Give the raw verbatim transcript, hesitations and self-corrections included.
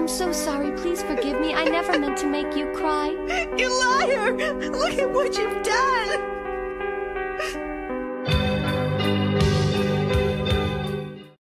I'm so sorry. Please forgive me. I never meant to make you cry. You liar! Look at what you've done!